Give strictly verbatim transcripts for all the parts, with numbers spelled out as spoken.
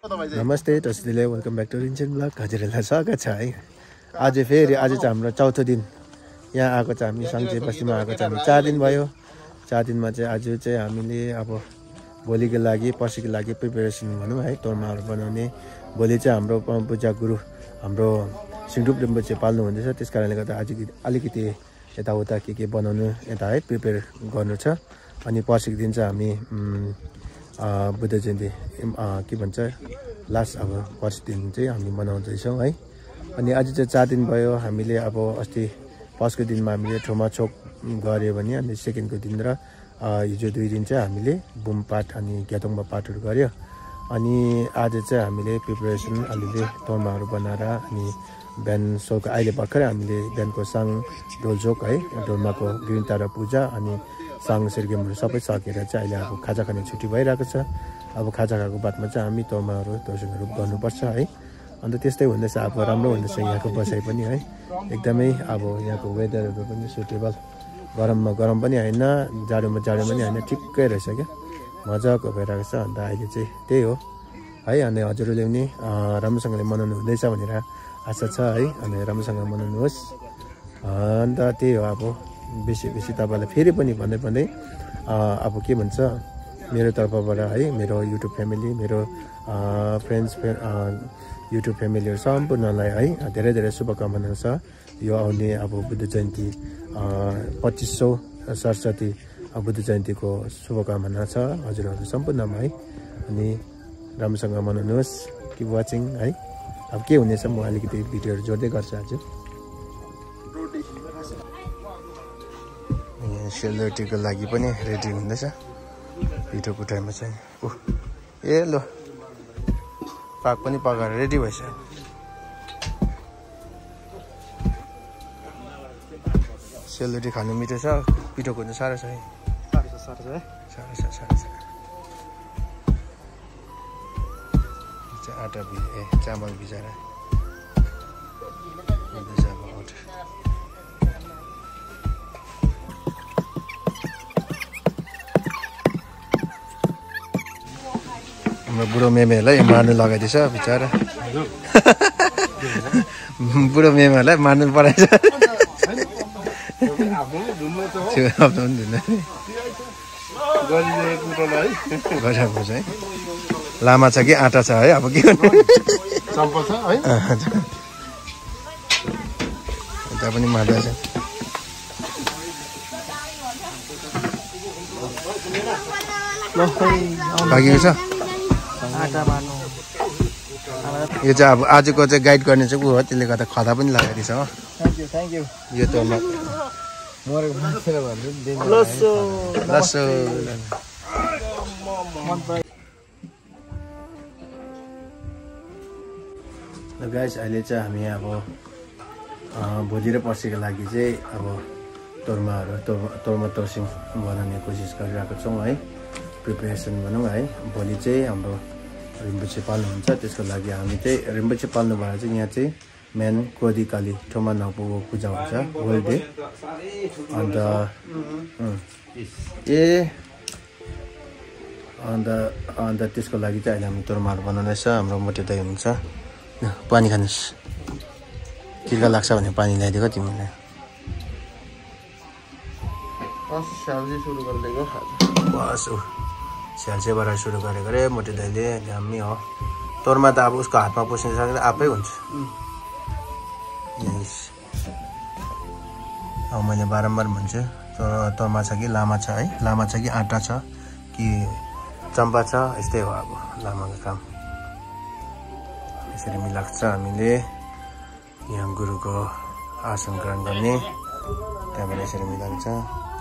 नमस्ते तस्दिले welcome back to Rinchen blog हजुरहरूलाई स्वागत छ है। आज फेरि आज चाहिँ हाम्रो चौथो दिन यहाँ आएको छ। हामी सङ्चे बस्तीमा आएको छ। हामी चार दिन भयो। चार दिनमा चाहिँ आज चाहिँ हामीले अब भोलिको लागि पर्सिको लागि प्रिपेरेसन भनौँ है, तोर्माहरू बनाउने। भोलि चाहिँ हाम्रो पूजा गुरु हाम्रो सिङडुप रिम्पोछे पाल्नु हुँदैछ। त्यस कारणले गर्दा आज अलिकति यताउता के के बनाउनु यता है प्रिपेयर गर्नु छ। अनि पर्सिको दिन चाहिँ हामी बुद्ध जयन्ती के भन्छ लास्ट अब पर्सि दिन चाहिँ हामी मनाउँदैछौँ है। अनि आज चाहिँ चार दिन भयो। हामीले अब अस्ति फर्स्टको दिनमा हामीले ठोमा चोक गऱ्यो भने अनि सेकेन्डको दिन र हिजो दुई दिन चाहिँ हामीले बुम पाठ अनि ग्यातोङमा पाठहरू गऱ्यो। अनि आज चाहिँ हामीले प्रिपेरेसन अलिअलि तोर्माहरू बनाएर अनि बिहान सोको अहिले भर्खरै हामीले बिहानको साङ ढोलचोक है, ढोलमाको ग्रिनता र पूजा अनि साङ सिर्गेमहरू सबै सकेर चाहिँ अहिले अब खाजा खाने छुट्टी भइरहेको छ। अब खाजा खाएको बादमा चाहिँ हामी तोर्माहरू दोर्सिङहरू गर्नुपर्छ है। अन्त त्यस्तै हुँदैछ। अब राम्रो हुँदैछ यहाँको बसाइ पनि है, एकदमै अब यहाँको वेदरहरू पनि सुटेबल, गरममा गरम पनि होइन, जाडोमा जाडो पनि होइन, ठिक्कै रहेछ क्या, मजाको भइरहेको छ। अन्त अहिले चाहिँ त्यही हो है। अनि हजुरहरूले पनि राम्रोसँगले मनाउनु हुँदैछ भनेर आशा छ है। अनि राम्रोसँग मनाउनुहोस्। अन्त त्यही हो अब बेसी बेसी तपाईँलाई फेरि पनि भन्दै भन्दै अब के भन्छ मेरो तर्फबाट है, मेरो युट्युब फ्यामिली, मेरो फ्रेन्ड्स युट्युब फ्यामिलीहरू सम्पूर्णलाई है धेरै धेरै शुभकामना छ। यो आउने अब बुद्ध जयन्ती पच्चिस सौ सरस्वती बुद्ध जयन्तीको शुभकामना छ हजुरहरू सम्पूर्णमा है। अनि राम्रोसँग मनाउनुहोस्। किप वाचिङ है। अब के हुनेछ म अलिकति भिडियोहरू जोड्दै गर्छु आज। सेलरोटीको लागि पनि रेडी हुँदैछ पिठो कुटाइमा चाहिँ। ऊ ए लो पाक पनि पकाएर रेडी भइसक्यो। सेलरोटी खानु मिठो छ, पिठो कुट्नु साह्रो छ है। साह्रो छ साह्रो छ है साह्रो छ साह्रो छ। आटा भिज ए चामल भिजाएर हाम्रो बुढो मेमेहरूलाई मार्नु लगाइदिएछ बिचरा। बुढो मेमेहरूलाई मार्नु पराएछ। गरिरहेको छ है। लामा छ कि आँटा छ है। अब के गर्नु चम्पल छ है। यता पनि मार्दैछ। बाँकी छ यो चाहिँ अब आजको चाहिँ गाइड गर्ने चाहिँ ऊ हो, त्यसले गर्दा खदा पनि लगाइदिएछ हो। Thank you thank you. यो त गाइस अहिले चाहिँ हामी अब भोलि र पर्सिको लागि चाहिँ अब तोर्माहरू तोर्मा तोर्मा तोर्सिङ बनाउने कोसिस गरिरहेको छौँ है। प्रिपेरेसन भनौँ है। भोलि चाहिँ हाम्रो रिम्पोछे पाल्नुहुन्छ। त्यसको लागि हामी चाहिँ रिम्पोछे पाल्नु भएर चाहिँ यहाँ चाहिँ मेन कोदी काली ठोमा नपुको पूजा हुन्छ होल डे। अन्त ए अन्त अन्त त्यसको लागि चाहिँ अहिले हामी तोर्माहरू बनाउँदैछ। हाम्रो मोटे दाइ हुनुहुन्छ। पानी खानुहोस्, चिल्का लाग्छ भने पानी ल्याइदिएको तिमीलाई। बस ऊ स्याल्सेबाट सुरु गरेको रे मोटे दाइले। दामी हो। तोर्मा त अब उसको हातमा पस्ने सक्दा आफै हुन्छ। अब मैले बारम्बार भन्छु तोर्मा छ कि लामा छ है, लामा छ कि आँटा छ कि चम्पा छ, यस्तै हो अब लामाको काम। यसरी मिलाएको छ हामीले यहाँ गुरुको आसन ग्रहण गर्ने, त्यहाँबाट यसरी मिलाएको छ।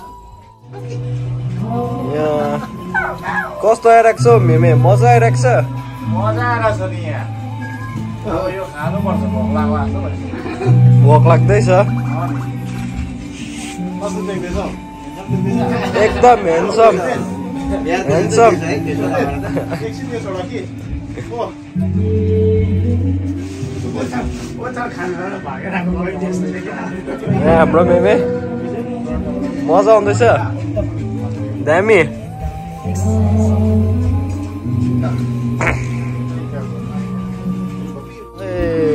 कस्तो आइरहेको छ मेमे? मजा आइरहेको छ। मजा आइरहेको छ नि यहाँ। यो खानुपर्छ, भोक लाग्छ। भोक लाग्दैछ एकदम ह्यान्डसम ह्यान्डसम। हाम्रो मेमे मजा आउँदैछ, दामी।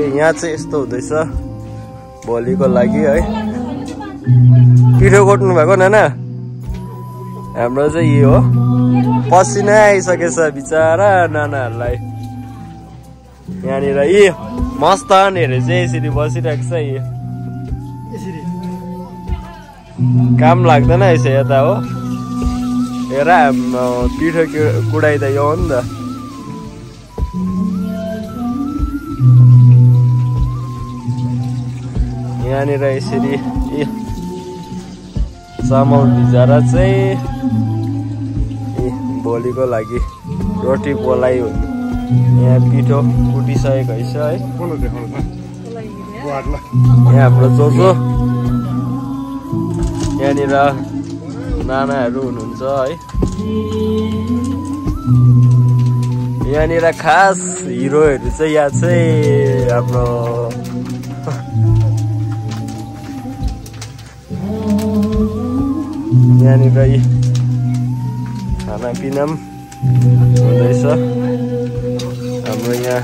यहाँ चाहिँ यस्तो हुँदैछ भोलिको लागि है। पिठो कोट्नु भएको नाना हाम्रो चाहिँ यो हो। पसिना आइसकेछ बिचारा नानाहरूलाई। यहाँनिर यी मस्तानहरू चाहिँ यसरी बसिरहेको छ। यी काम लाग्दैन यसो यता हो। हेर पिठो कुडाइदा यो हो नि त। यहाँनिर यसरी चामल भिजाएर चाहिँ भोलिको लागि रोटी पोलाइ हुने। यहाँ पिठो कुटिसकेको रहेछ है। यहाँ हाम्रो जोजो यहाँनिर नानाहरू हुनुहुन्छ है। यहाँनिर खास हिरोहरू चाहिँ यहाँ चाहिँ हाम्रो यहाँनिर खानापिना पनि हुँदैछ। हाम्रो यहाँ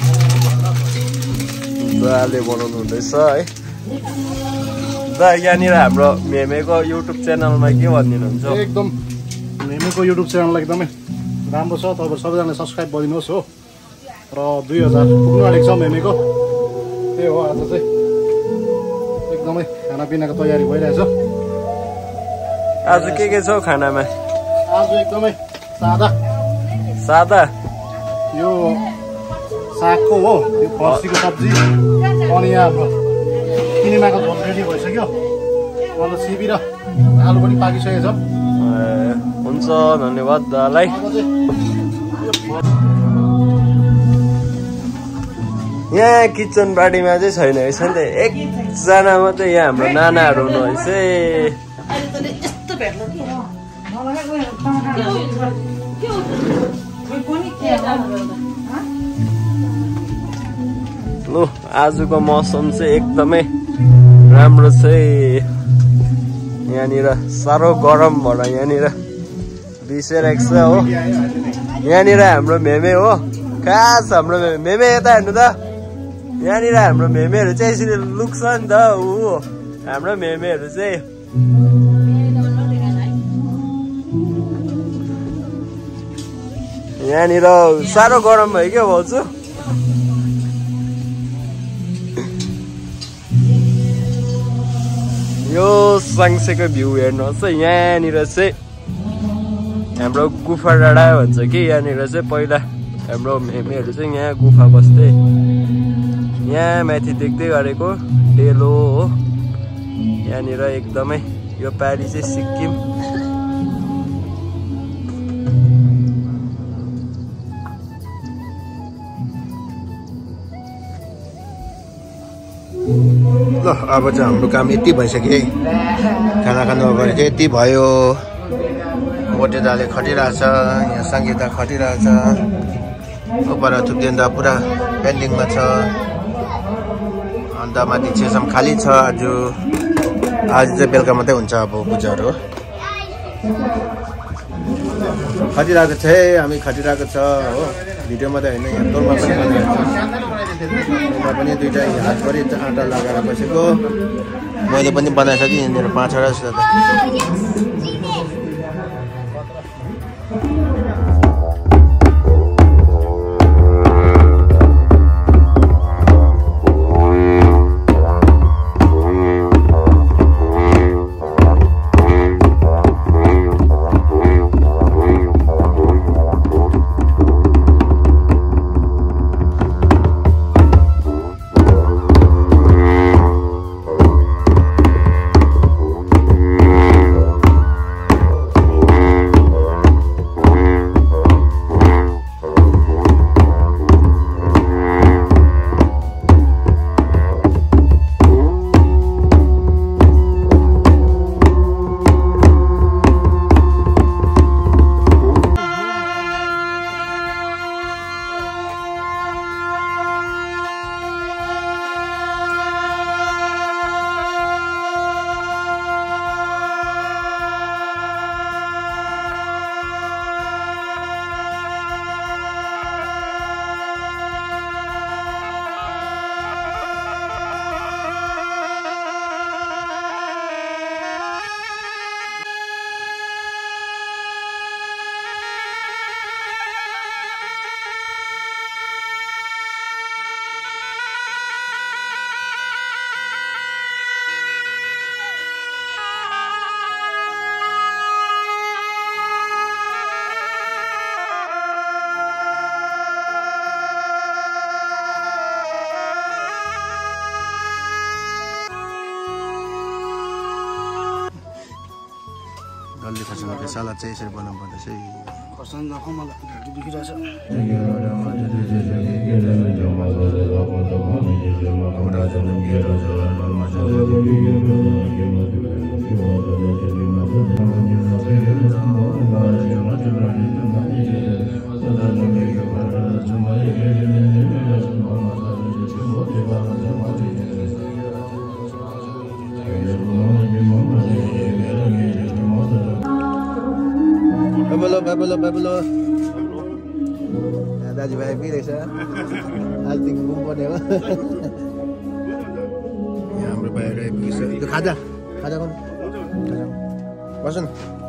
दाले बनाउनु हुँदैछ है। दा यहाँनिर हाम्रो मेमेको युट्युब च्यानलमा के भनिदिनुहुन्छ? एकदम मेमेको युट्युब च्यानल एकदमै राम्रो छ। तपाईँ सबैजनाले सब्सक्राइब गरिदिनुहोस् हो। र दुई हजार पुग्नु आँटेको छ मेमेको। त्यही हो आज चाहिँ एकदमै खानापिनाको तयारी भइरहेछ। आज के के छ खानामा? आज एकदमै सादा सादा यो सागको हो, यो फर्सीको सब्जी, अनि यहाँ हाम्रो किनेमाको झोल रेडी भइसक्यो। अन्त सिबी र आलु पनि पाकिसकेको छ। हुन्छ, धन्यवाद दालाई। यहाँ किचन बाडीमा चाहिँ छैन रहेछ नि त, एकजना मात्रै यहाँ हाम्रो नानाहरू हुनुहुन्छ। लु आजको मौसम चाहिँ एकदमै राम्रो चाहिँ। यहाँनिर साह्रो गरम भएर यहाँनिर बिसिरहेको छ हो। यहाँनिर हाम्रो मेमे हो, खास हाम्रो मेमे यता हेर्नु त। यहाँनिर हाम्रो मेमेहरू चाहिँ यसरी लुक्छ नि त। ऊ हाम्रो मेमेहरू चाहिँ यहाँनिर साह्रो गरम भयो क्या भाउजू। यो साङ्सेको भ्यू हेर्नुहोस् है। यहाँनिर चाहिँ हाम्रो गुफा डाँडा भन्छ कि। यहाँनिर चाहिँ पहिला हाम्रो मेमेहरू चाहिँ यहाँ गुफा बस्थे। यहाँ माथि देख्दै गरेको डेलो हो। यहाँनिर एकदमै यो पारी चाहिँ सिक्किम। ल अब चाहिँ हाम्रो काम यति भइसक्यो है। खाना खानु अगाडि यति भयो। मोटे दाले खटिरहेछ, यहाँ सङ्गीता खटिरहेछ, उपर थुप्रिँदा पुरा पेन्डिङमा छ। अन्त माथि छेसम खाली छ। आज आज चाहिँ बेलुका मात्रै हुन्छ अब पूजाहरू। खटिरहेको छ है, हामी खटिरहेको छ हो। भिडियो मात्रै होइन, यहाँ तोरमा पनि पनि दुइटा हातभरि आँटा लगाएर बसेको। मैले पनि बनाइसकेँ यहाँनिर पाँचवटा जस्तो त। त्यो सलाद चाहिँ यसरी बनाउनु पर्दा चाहिँ खर्सानी नखाउँ मलाई दुखिरहेछ Babalo, babalo, babalo. दाजुभाइ पिरहेछ आज देखि घुम पर्ने हो यहाँ हाम्रो भाइहरू आइपुगेछ त्यो खाजा खाजा गर्नु बस्नु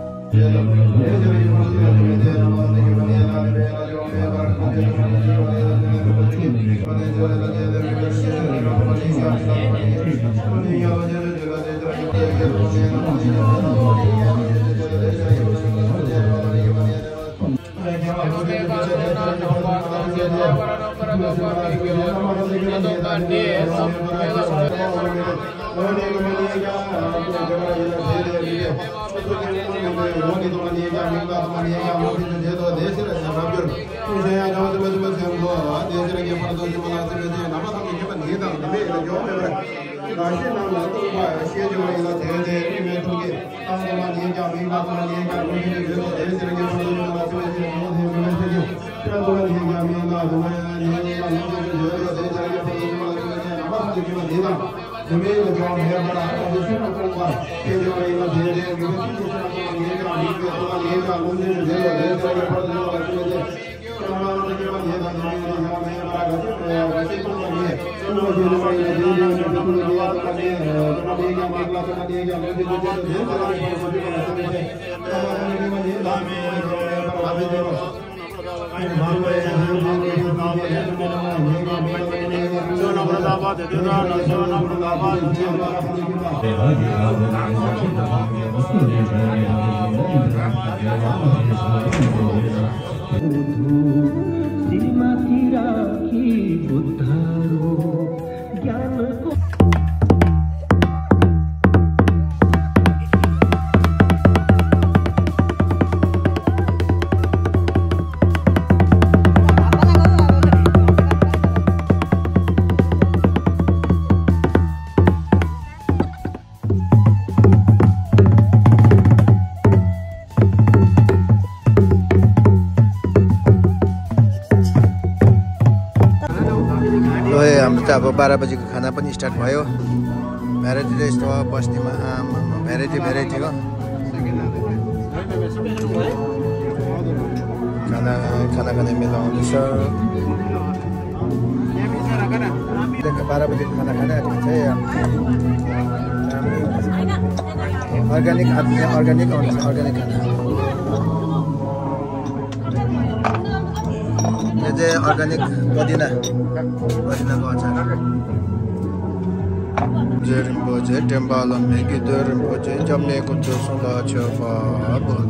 अब बाह्र बजीको खाना पनि स्टार्ट भयो भेराइटी रेस्ट हो बस्तीमा भेराइटी भेराइटी हो खाना खाना खाने मेला आउँदैछ बाह्र बजीको खाना खाने चाहिँ अर्ग्यानिक अर्ग्यानिक आउँछ अर्ग्यानिक खाना यो चाहिँ अर्ग्यानिक गदिना गदिनाको अचार जेरिम्बोचे टेम्बालन मेगी दोरिम्बोचे जम्मेको जोसुला छफा बोल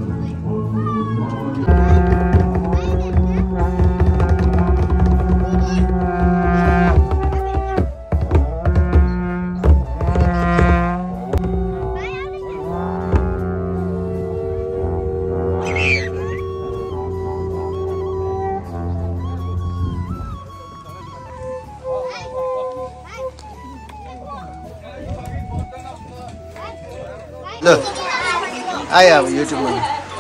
आयो अब युट्युबमा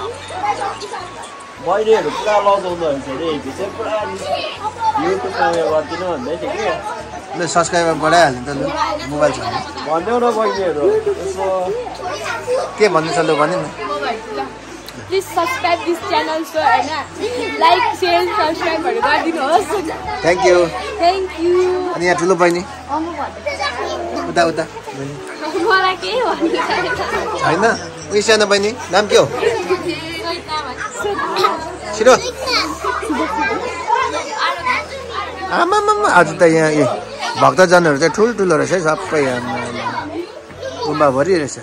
बहिनीहरू पुरा लजाउँदो रहेछ अरे चाहिँ पुरा युट्युबमा उयो गरिदिनु भन्दै थियो कि ल सब्सक्राइबर बढाइहाल्नु त ल मोबाइल छ भन्देऊ न बहिनीहरू यसो के भन्नु छ ल भन्नु न please subscribe this channel so हैन लाइक शेयर सब्सक्राइबहरु गरिदिनुहोस् थ्यांक यू थ्यांक यू अनि यहाँ ठुलो बहिनी उता उता मलाई के भन्नु छैन उही सानो बहिनी नाम के हो छिरो आमा मामा आज त यहाँ ए भक्तजनहरू चाहिँ ठुल्ठुलो रहेछ है सबै गुम्बाभरि रहेछ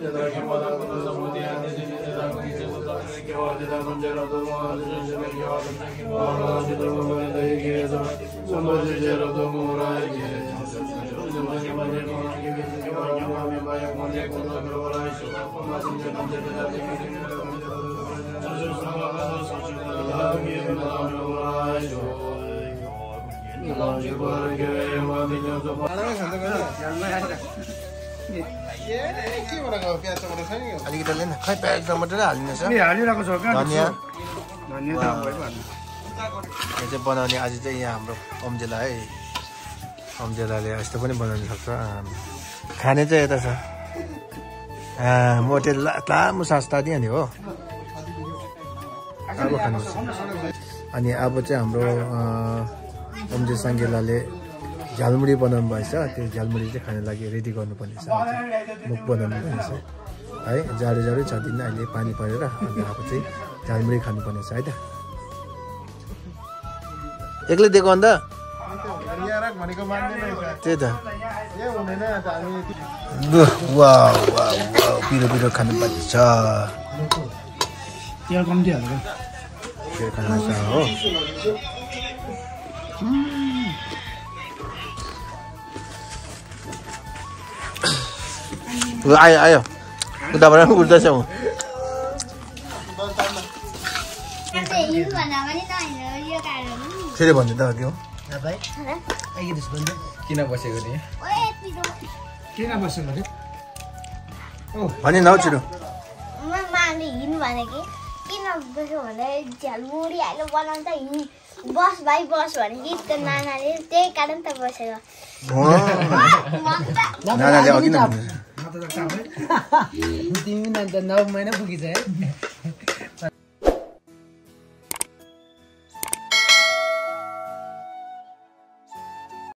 अलिकति लिन खै प्याज टमाटर हालिदिनुहोस् हालिरहेको छ धनियाँ धनियाँ यो चाहिँ बनाउने आज चाहिँ यहाँ हाम्रो अम्जेला है अम्जेलाले यस्तो पनि बनाउनु सक्छ खाने चाहिँ यता छ मोटे लामो सास तादिहाल्ने हो अब खानुहोस् अनि अब चाहिँ हाम्रो अम्जे साङ्गेलाले झालमुरी बनाउनु भएछ त्यो झालमुरी चाहिँ खाने लागि रेडी गर्नुपर्ने छ मुख बनाउनु पर्ने छ है जाडो जाडो छ दिन अहिले पानी परेर अनि अब चाहिँ झालमुरी खानुपर्ने छ है त एक्लै दिएको अन्त त्यही त पिरो पिरो खानु पर्छ तेल कम्ती हाल्नु तेल खानु छ हो आयो आयो उताबाट उठ्दैछ म फेरि भन्नु त के हो किन बसेको थिएँ किन बस्यो भने भने नौ छिटो माले हिँड्नु भने कि किन बस्यो भने झ्यालमुरी हालेर बनाउँछ हिँड्नु बस भाइ बस भने कि त्यो नानाले त्यही कारण त बसेको नानाले अघि न तिमी त नौ महिना पुगिछ है